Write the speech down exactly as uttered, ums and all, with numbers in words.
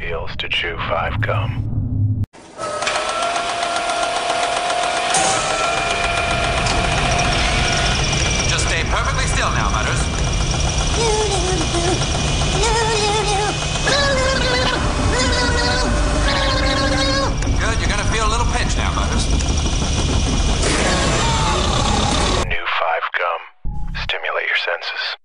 feels to chew five gum. Just stay perfectly still now, Butters. Good, you're gonna feel a little pinch now, Butters. New five gum. Stimulate your senses.